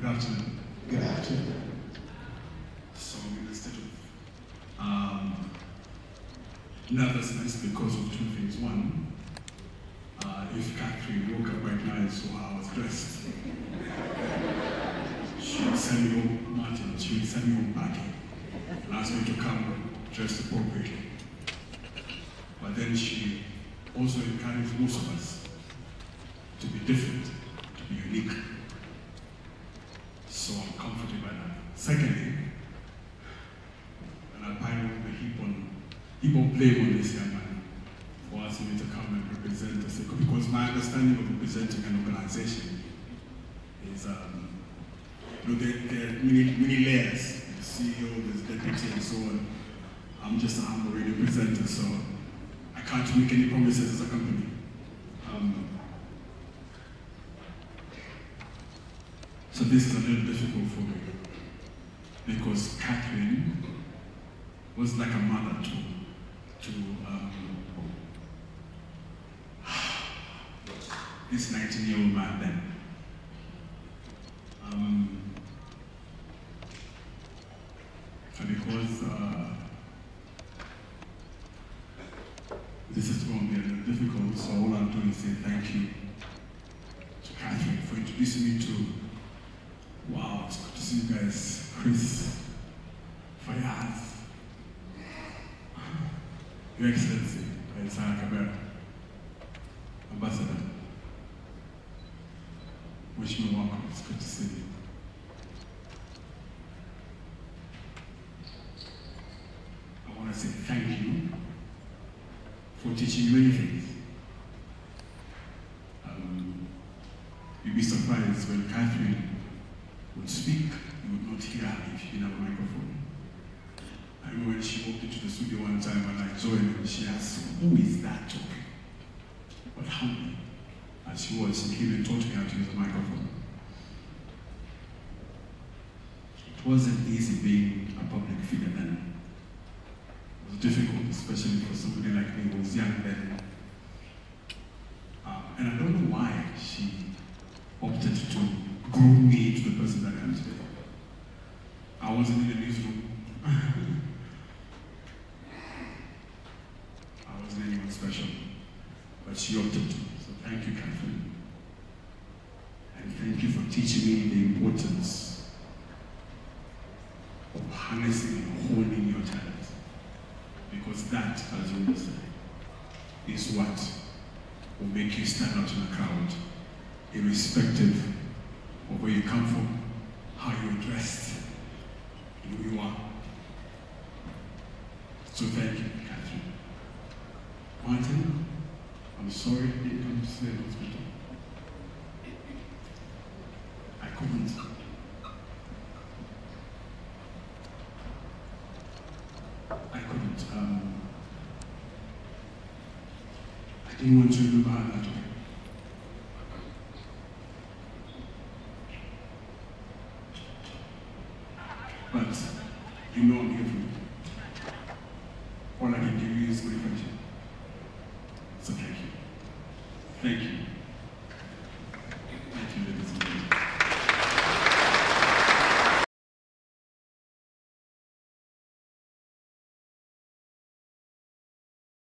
afternoon. Good afternoon. So in a state of nervousness because of two things. One, if Catherine woke up right now and saw how I was dressed, she would send me home, Martin, she would send me home packing and ask me to come dressed appropriately. But then she also encouraged most of us to be different, to be unique. So I'm comforted by that. Secondly, and I pile the heap on blame on this young man for asking me to come and represent us, because my understanding of representing an organization is, there are many layers. The CEO, there's deputy, and so on. I'm just a humble radio presenter, so I can't make any promises as a company. So this is a little difficult for me, because Catherine was like a mother to this 19-year-old man then. And because this is going to be a little difficult, so all I'm doing is say thank you to Catherine for introducing me to, wow, it's good to see you guys, Chris, Fayaz, Your Excellency, Isaiah Kabera, Ambassador. Wish me welcome, it's good to see you. I want to say thank you for teaching me many things. You'd be surprised when Catherine would speak, you would not hear her if you didn't have a microphone. I remember when she walked into the studio one time and I joined and she asked, who is that talking? But humbly, as she came and taught me how to use a microphone. It wasn't easy being a public figure then. It was difficult, especially for somebody like me who was young then. And I don't know why she opted to groom me to the person that I am today. I wasn't in the newsroom. I wasn't anyone special, but she opted to. So thank you, Catherine. And thank you for teaching me the importance of harnessing and honing your talent. Because that, as you will say, is what will make you stand out in a crowd, irrespective of where you come from, how you're dressed, and who you are. So thank you, Catherine. Martin, I'm sorry I didn't come to stay in the hospital. I couldn't. I didn't want to remember her that way. But you know I'm here for you. All I can give you is good friendship. So thank you. Thank you.